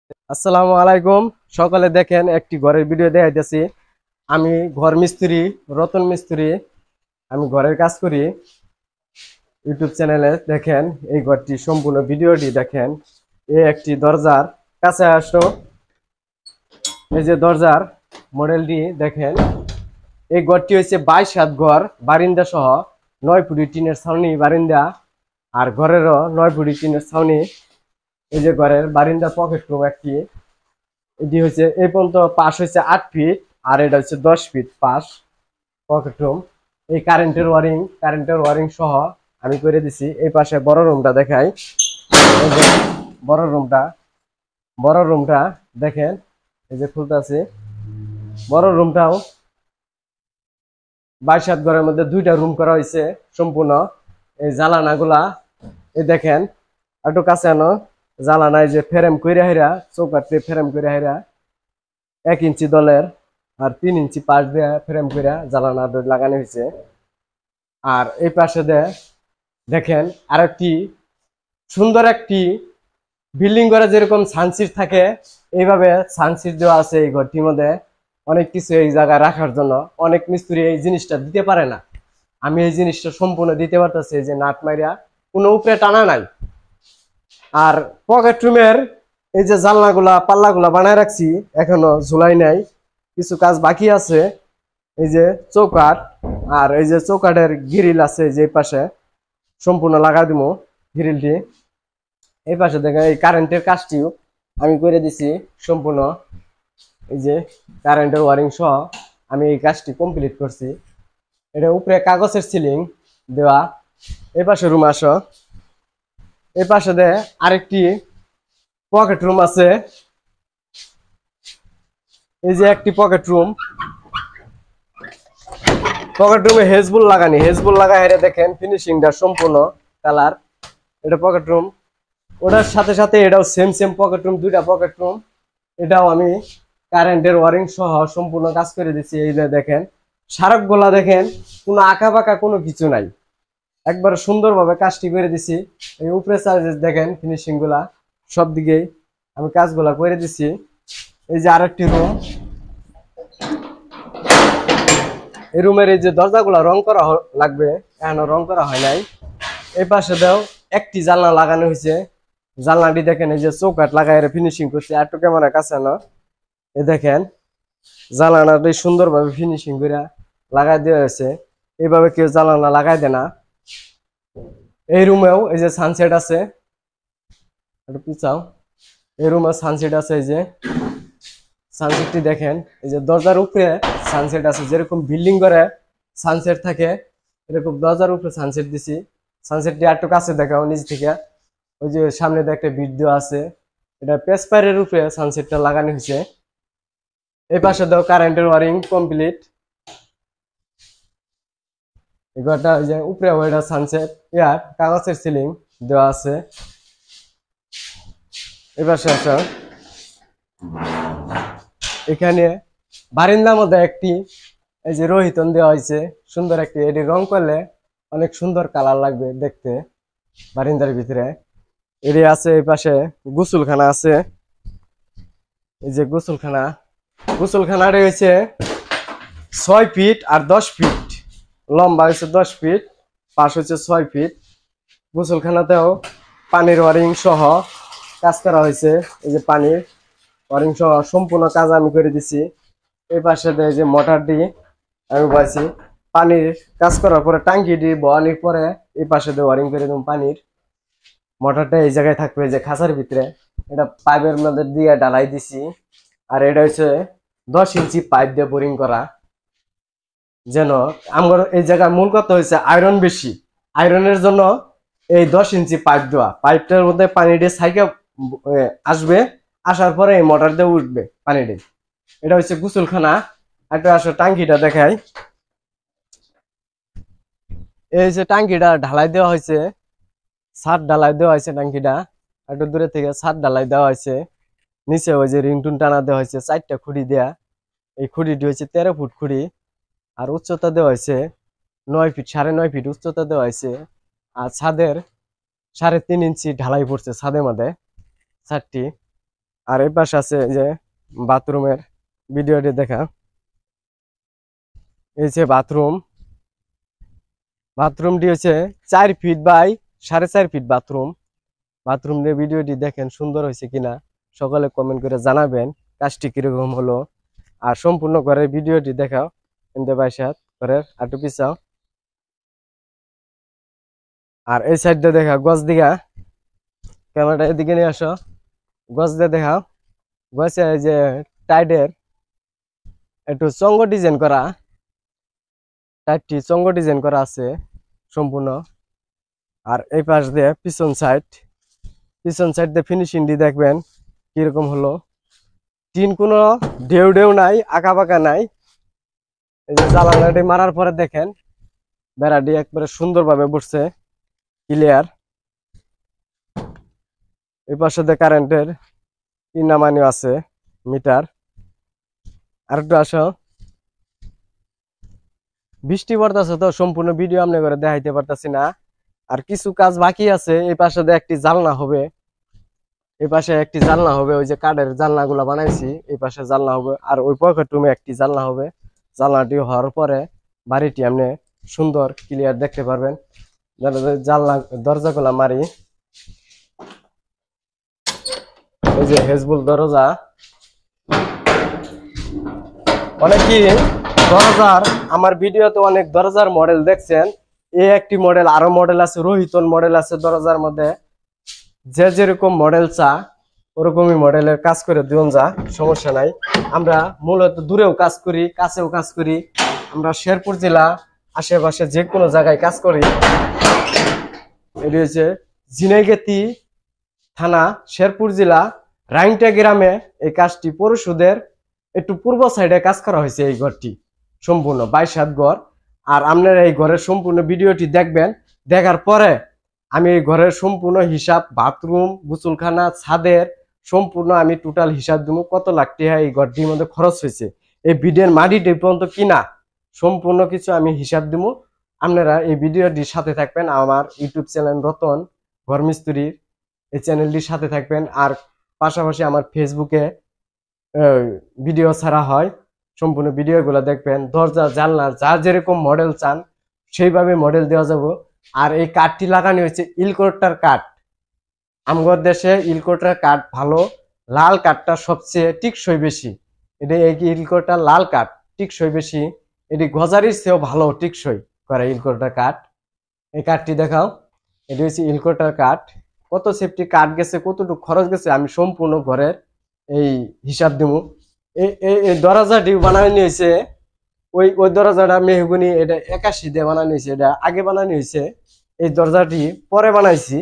আসসালামু আলাইকুম। সকালে দেখেন একটি ঘরের ভিডিও দেখাইতেছি। আমি ঘর মিস্ত্রি, রতন মিস্ত্রি। আমি ঘরের কাজ করি। ইউটিউব চ্যানেলে দেখেন এই ঘরটি সম্পূর্ণ ভিডিওটি দেখেন। এই একটি দরজার কাছে আসো। এই যে দরজার মডেলটি দেখেন। এই ঘরটি হচ্ছে 22 হাত ঘর, বারিন্দা সহ 9 ফুটি টিনের ছাউনি বারিন্দা। আর ঘরেরও 9 ফুটি টিনের ছাউনি। এই যে ঘরের বারিন্দা পকেট রুম একটি। এটি হচ্ছে এই পর্যন্ত পাশ হচ্ছে 8 ফিট, আর এটা হচ্ছে 10 ফিট পাশ পকেট রুম। এই কারেন্টের ওয়ারিং সহ আমি করে দিছি। এই পাশে বড় রুমটা দেখাই। এই যে বড় রুমটা বড় রুমটা দেখেন। এই যে খুলতেছি। বড় রুমটাও 22 হাত ঘরের মধ্যে 2টা রুম করা হয়েছে সম্পূর্ণ। এই জালানাগুলা এই দেখেন, একটু কাছে আনো। জালানা এই যে ফ্রেম কইরা হেরা, চৌকাঠে ফ্রেম কইরা হেরা 1 ইঞ্চি দলের আর 3 ইঞ্চি পাশ দিয়ে ফ্রেম করে জালানা লাগানো হয়েছে। আর এই পাশে দেখেন আরেকটি সুন্দর একটি বিল্ডিং করে যেরকম সানসিট থাকে, এইভাবে সানসিট দেওয়া আছে এই ঘরটির মধ্যে। অনেক কিছু এই জায়গায় রাখার জন্য। অনেক মিস্ত্রি এই জিনিসটা দিতে পারে না, আমি এই জিনিসটা সম্পূর্ণ দিতে পারতেছি। এই যে নাট মাইরা কোনো উপরে টানা নাই। আর পকেট রুমের এই যে জানলাগুলা পাল্লাগুলা বানায় রাখছি, এখনো ঝুলাই নাই, কিছু কাজ বাকি আছে। এই যে চৌকাঠ, আর এই যে চৌকাঠের গ্রিল আছে যে পাশে সম্পূর্ণ লাগা দিব গ্রিলটি। এই পাশে দেখেন এই কারেন্টের কাজটিও আমি করে দিছি সম্পূর্ণ। এই যে কারেন্টের ওয়ারিং সহ আমি এই কাজটি কমপ্লিট করছি। এটা উপরে কাগজের সিলিং দেওয়া। এই পাশে রুম আসো। এই পাশে আরেকটি পকেট রুম আছে। এই যে একটি পকেট রুমে হেজবুল লাগাই হেরে দেখেন ফিনিশিংটা সম্পূর্ণ কালার। এটা পকেট রুম। ওটার সাথে সাথে এটাও সেম পকেট রুম, 2টা পকেট রুম। এটাও আমি কারেন্টের ওয়ারিং সহ সম্পূর্ণ কাজ করে দিচ্ছি। এই যে দেখেন সারক গোলা দেখেন, কোনো আঁকা বাঁকা কোনো কিছু নাই, একবার সুন্দরভাবে কাজটি করে দিছি। এই উপরে চার্জেস দেখেন ফিনিশিং গুলা সব দিকেই আমি কাজগুলা করে দিছি। এই যে আরেকটি রুম। এই রুমের এই যে দরজাগুলা রং করা লাগবে, এখনো রং করা হয় নাই। এই পাশে একটি জানলা লাগানো হয়েছে। জানলাটি দেখেন এই যে চৌকাঠ লাগাই ফিনিশিং করছে। একটু ক্যামেরা কাছে আনো। এই দেখেন জানলাটি সুন্দরভাবে ফিনিশিং করে লাগাই দেওয়া হয়েছে। এইভাবে কেউ জানলা লাগাই দেয় না। এই রুমেও এই যে সানসেট আছে, একটু পিছাও। এই রুমে সানসেট আছে। এই যে সানসেটটি দেখেন, এই যে দরজার উপরে সানসেট আছে। যেরকম বিল্ডিং করে সানসেট থাকে, এরকম দরজার উপরে সানসেট দিছি। সানসেটটি একটু কাছে দেখাও নিচ থেকে। ওই যে সামনে একটা ভিডিও আছে, এটা পেসপাইরের উপরে সানসেটটা লাগানো হয়েছে। এই পাশে কারেন্টের ওয়ারিং কমপ্লিট। এগুলোটা ওই যে উপরে ওইটা সানসেট ইয়ার কাগজের সিলিং দেওয়া আছে। এই পাশে আসো। এখানে বারিন্দার মধ্যে একটি এই যে রহিতন দেওয়া হয়েছে সুন্দর একটি। এটি রং করলে অনেক সুন্দর কালার লাগবে দেখতে বারিন্দার ভিতরে। এটি আছে এই পাশে গোসলখানা আছে। এই যে গোসলখানা রয়েছে 6 ফিট আর 10 ফিট লম্বা হয়েছে, 10 ফিট পাশ হচ্ছে 6 ফিট। গোসলখানাতেও পানির ওয়ারিং সহ কাজ করা হয়েছে। এই যে পানির ওয়ারিং সহ সম্পূর্ণ কাজ আমি করে দিছি। এই পাশে যে মোটরটি আমি বলছি, পানির কাজ করার পরে টাঙ্কিটি বহানির পরে এই পাশে ওয়ারিং করে দেবো। পানির মোটরটা এই জায়গায় থাকবে যে খাঁচার ভিতরে। এটা পাইপের মধ্যে দিয়ে ঢালাই দিছি। আর এটা হচ্ছে 10 ইঞ্চি পাইপ দিয়ে বোরিং করা। যেন আমার এই জায়গায় মূল কথা হয়েছে আয়রন বেশি, আয়রনের জন্য এই 10 ইঞ্চি পাইপ দেওয়া। পাইপটার মধ্যে পানি দিয়ে সাইকে আসবে, আসার পরে এই মোটর দিয়ে উঠবে পানি দিয়ে। এটা হচ্ছে গোসলখানা। একটা আসো টাঙ্কিটা দেখাই। এই যে টাঙ্কিটা ঢালাই দেওয়া হয়েছে, ছাদ ঢালাই দেওয়া হয়েছে। টাঙ্কিটা একটু দূরে থেকে ছাদ ঢালাই দেওয়া হয়েছে। নিচে ওই যে রিংটুন টানা দেওয়া হয়েছে 4টা খুঁড়ি দেয়া। এই খুঁড়িটি হচ্ছে 13 ফুট খুঁড়ি। আর উচ্চতা দেওয়া হয়েছে 9 ফিট, 9.5 ফিট উচ্চতা দেওয়া হয়েছে। আর ছাদের 3.5 ইঞ্চি ঢালাই পড়ছে ছাদের মধ্যে ছাদটি। আর এই পাশে আছে এই যে বাথরুমের ভিডিওটি দেখা। এই যে বাথরুমটি হচ্ছে 4 ফিট বাই 4.5 ফিট বাথরুম দিয়ে ভিডিওটি দেখেন সুন্দর হয়েছে কিনা সকলে কমেন্ট করে জানাবেন কাজটি কিরকম হলো। আর সম্পূর্ণ ঘরের ভিডিওটি দেখাও এনতে বাইসাত ঘরের আটু পিছাও। আর এই সাইড দিয়ে দেখা গছ দিঘা, ক্যামেরাটা এদিকে নিয়ে আসো, গছ দিয়ে দেখাও। গছে এই যে টাইডের একটু চঙ্গ ডিজাইন করা, টাইটটি চঙ্গ ডিজাইন করা আছে সম্পূর্ণ। আর এই পাশ দিয়ে পিছন সাইড দিয়ে ফিনিশিং দিয়ে দেখবেন কিরকম হলো। টিন কোনো ঢেউ নাই, আঁকা বাঁকা নাই। এই যে জানালাটি মারার পরে দেখেন বেড়াটি একবারে সুন্দরভাবে বসছে, ক্লিয়ার। এই পাশে কারেন্টের ইনামানিও আছে মিটার। আর একটু আসো, বৃষ্টি পড়তেছে তো সম্পূর্ণ ভিডিও আপনি করে দেখাইতে পারতাছি না। আর কিছু কাজ বাকি আছে। এই পাশে একটি জানলা হবে, ওই যে কাঠের জানলা গুলা বানাইছি, এই পাশে জানলা হবে। আর ওই পকেট রুমে একটি জানলা হবে। জানলাটি হওয়ার পরে বাড়িটি আপনি সুন্দর ক্লিয়ার দেখতে পারবেন। জানলা দরজাগুলা মারি, এই যে হেজবুল দরজা। অনেকেই দরজার আমার ভিডিওতে অনেক দরজার মডেল দেখছেন। এই একটি মডেল, আরো মডেল আছে, রোহিতন মডেল আছে দরজার মধ্যে। যে যেরকম মডেল চা ওরকমই মডেলের কাজ করে দিন যা, সমস্যা নাই। আমরা মূলত দূরেও কাজ করি, কাছেও কাজ করি। আমরা শেরপুর জেলা আশেপাশে যে কোনো জায়গায় কাজ করি। এটি হচ্ছে ঝিনাইগাতি থানা, শেরপুর জেলা, রাইংটা গ্রামে এই কাজটি পরিশোধের একটু পূর্ব সাইডে কাজ করা হয়েছে। এই ঘরটি সম্পূর্ণ 22 হাত ঘর। আর আপনারা এই ঘরের সম্পূর্ণ ভিডিওটি দেখবেন। দেখার পরে আমি এই ঘরের সম্পূর্ণ হিসাব, বাথরুম, গোসলখানা, ছাদের সম্পূর্ণ আমি টোটাল হিসাব দিব কত লাখ টাকা এই ঘরটির মধ্যে খরচ হয়েছে, এই বিডের মাটিটি পর্যন্ত কিনা সম্পূর্ণ কিছু আমি হিসাব দিব। আপনারা এই ভিডিওটির সাথে থাকবেন। আমার ইউটিউব চ্যানেল রতন ঘর মিস্ত্রির এই চ্যানেলটির সাথে থাকবেন। আর পাশাপাশি আমার ফেসবুকে ভিডিও ছাড়া হয়, সম্পূর্ণ ভিডিওগুলো দেখবেন। দরজা জানলা যা যেরকম মডেল চান সেইভাবে মডেল দেওয়া যাবে। আর এই কাঠটি লাগানো হয়েছে ইলকোটার কাঠ। আমগর দেশে ইলকোটার কাঠ ভালো, লাল কাঠটা সবচেয়ে টিকসই বেশি। এটা এই ইলকোটার লাল কাঠ টিকসই বেশি, এটি গজারির চেয়েও ভালো টিকসই করে ইলকোটার কাঠ। এই কাঠটি দেখাও, এটি হচ্ছে ইলকোটার কাঠ। কত সেফটি কাঠ গেছে, কতটুকু খরচ গেছে আমি সম্পূর্ণ ঘরের এই হিসাব দিব। এই দরজাটি বানানো হয়েছে, ওই দরজাটা মেহগুনি, এটা 81 দিয়ে বানানো হয়েছে, এটা আগে বানানো হয়েছে। এই দরজাটি পরে বানাইছি,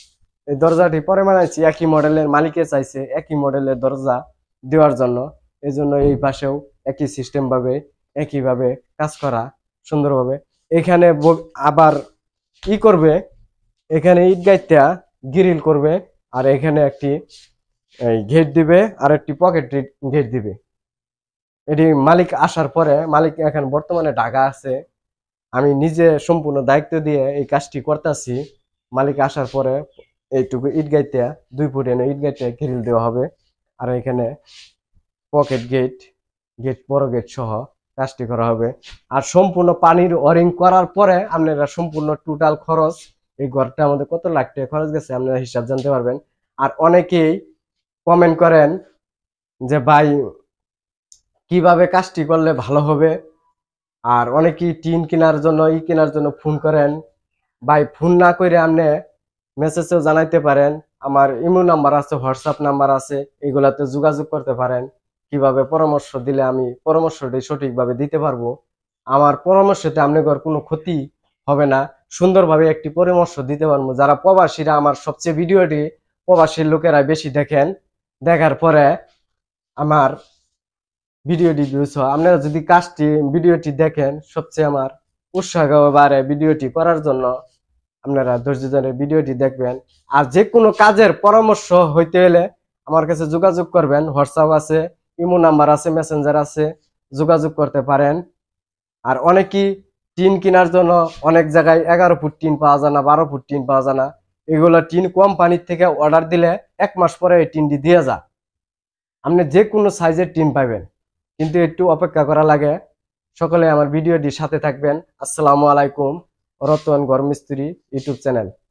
একই মডেলের, মালিকে চাইছে একই মডেলের দরজা দেওয়ার জন্য। এই জন্য এই পাশেও একই সিস্টেম ভাবে একইভাবে কাজ করা সুন্দরভাবে। এখানে আবার কি করবে, এখানে ইট গাইটা গ্রিল করবে। আর এখানে একটি গেট দিবে, আর একটি পকেট গেট দিবে। এটি মালিক আসার পরে, মালিক এখন বর্তমানে ঢাকা আছে, আমি নিজে সম্পূর্ণ দায়িত্ব দিয়ে এই কাজটি করতেছি। মালিক আসার পরে এইটুকু ইট গাইতে 2 ফুট এনে ইট গাইতে গ্রিল দেওয়া হবে। আর এখানে পকেট গেট, বড় গেট সহ কাজটি করা হবে। আর সম্পূর্ণ পানির ওয়ারিং করার পরে আপনারা সম্পূর্ণ টোটাল খরচ, এই ঘরটা আমাদের কত লাখ টাকা খরচ গেছে আপনারা হিসাব জানতে পারবেন। আর অনেকেই কমেন্ট করেন যে ভাই কিভাবে কাজটি করলে ভালো হবে। আর অনেকেই টিন কেনার জন্য ফোন করেন। ভাই ফোন না করে আপনি মেসেজেও জানাইতে পারেন। আমার ইমো নাম্বার আছে, হোয়াটসঅ্যাপ নাম্বার আছে, এগুলাতে যোগাযোগ করতে পারেন। কিভাবে পরামর্শ দিলে আমি পরামর্শটি সঠিকভাবে দিতে পারবো। আমার পরামর্শতে আপনাদের কোনো ক্ষতি হবে না, সুন্দরভাবে একটি পরামর্শ দিতে পারবো। যারা প্রবাসীরা, আমার সবচেয়ে ভিডিওটি প্রবাসীর লোকেরা বেশি দেখেন, দেখার পরে আমার ভিডিওটি ভিউজ হয়। আপনারা যদি ভিডিওটি দেখেন সবচেয়ে আমার উৎসাহ বাড়ে ভিডিওটি করার জন্য। আপনারা ধৈর্য ধরে ভিডিওটি দেখবেন। আর যে কোনো কাজের পরামর্শ হইতে হলে আমার কাছে যোগাযোগ করবেন। হোয়াটসঅ্যাপ আছে, ইমো নাম্বার আছে, মেসেঞ্জার আছে, যোগাযোগ করতে পারেন। আর অনেকেই টিন কেনার জন্য অনেক জায়গায় 11 ফুট টিন পাওয়া যায় না, 12 ফুট টিন পাওয়া যায় না। এগুলো টিন কোম্পানির থেকে অর্ডার দিলে 1 মাস পরে এই টিনটি দিয়ে যায়। আপনি যে কোনো সাইজের টিন পাবেন, কিন্তু একটু অপেক্ষা করা লাগে। সকলে আমার ভিডিওটির সাথে থাকবেন। আসসালামু আলাইকুম। রতন ঘর মিস্ত্রি ইউটিউব চ্যানেল।